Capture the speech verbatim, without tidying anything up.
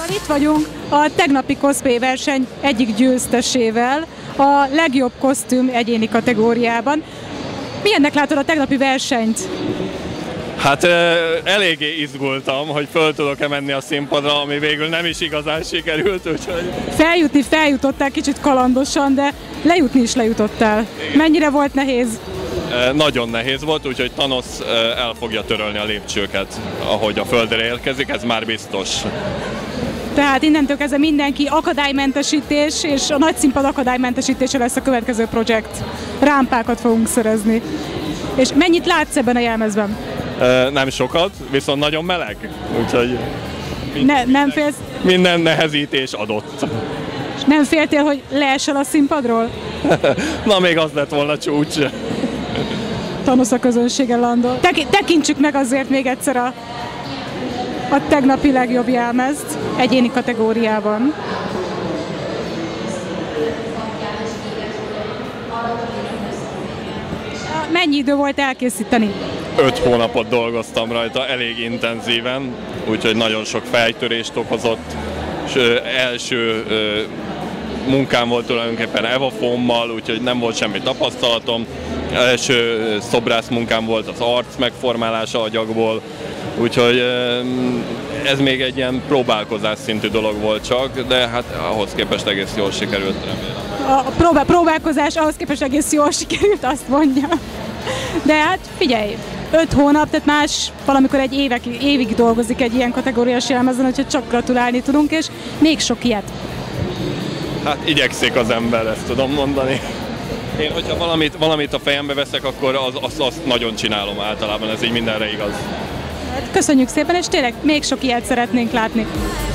Itt vagyunk a tegnapi cosplay verseny egyik győztesével, a legjobb kosztüm egyéni kategóriában. Milyennek látod a tegnapi versenyt? Hát eléggé izgultam, hogy föl tudok-e menni a színpadra, ami végül nem is igazán sikerült, úgyhogy... Feljutni feljutottál kicsit kalandosan, de lejutni is lejutottál. Igen. Mennyire volt nehéz? Nagyon nehéz volt, úgyhogy Thanos el fogja törölni a lépcsőket, ahogy a földre érkezik, ez már biztos. Tehát innentől kezdve mindenki akadálymentesítés, és a nagy színpad akadálymentesítése lesz a következő projekt. Rámpákat fogunk szerezni. És mennyit látsz ebben a jelmezben? Nem sokat, viszont nagyon meleg, úgyhogy minden, ne, nem félsz? Minden nehezítés adott. És nem féltél, hogy leesel a színpadról? Na, még az lett volna csúcs. Thanos a közönségen landol. Tek- tekintsük meg azért még egyszer a, a tegnapi legjobb jelmezt egyéni kategóriában. Mennyi idő volt elkészíteni? Öt hónapot dolgoztam rajta, elég intenzíven, úgyhogy nagyon sok fejtörést okozott, és első munkám volt tulajdonképpen Evafómmal, úgyhogy nem volt semmi tapasztalatom. Első szobrász munkám volt az arc megformálása agyagból, úgyhogy ez még egy ilyen próbálkozás szintű dolog volt csak, de hát ahhoz képest egész jól sikerült, remélem. A próbál, próbálkozás ahhoz képest egész jól sikerült, azt mondja. De hát figyelj, öt hónap, tehát más valamikor egy évek, évig dolgozik egy ilyen kategóriás jelmezen, úgyhogy csak gratulálni tudunk, és még sok ilyet. Hát igyekszik az ember, ezt tudom mondani. Én, hogyha valamit, valamit a fejembe veszek, akkor az, azt, azt nagyon csinálom általában, ez így mindenre igaz. Hát köszönjük szépen, és tényleg még sok ilyet szeretnénk látni.